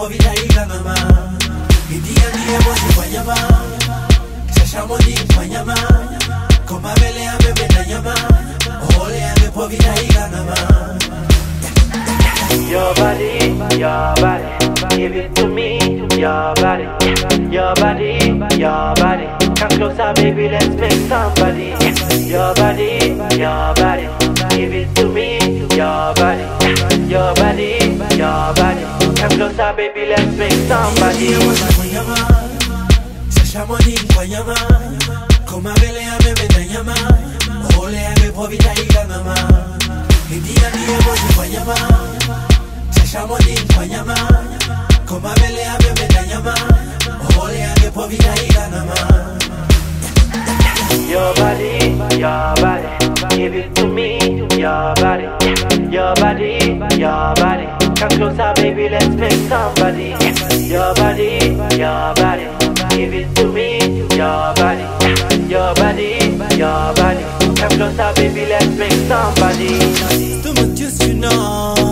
povita ikangama India ndiye mozi kwa nyama Shasha modi kwa nyama Koma vele amebeta nyama Ole amepovita ikangama Your body, give it to me. Your body, come closer, baby, let's make somebody. Your body, give it to me. Your body, come closer, baby, let's make somebody. Shasha modi kwa nyama Koma vele amebeta nyama Ole amepovita ikangama India ndiye mozi kwa nyama Shasha modi kwa nyama Koma vele amebeta nyama Ole amepovita ikangama Your body, give it to me. Your body, come closer, baby, let's make somebody. Your body, give it to me. Your body, come closer, baby, let's make somebody. Too much juice, you know.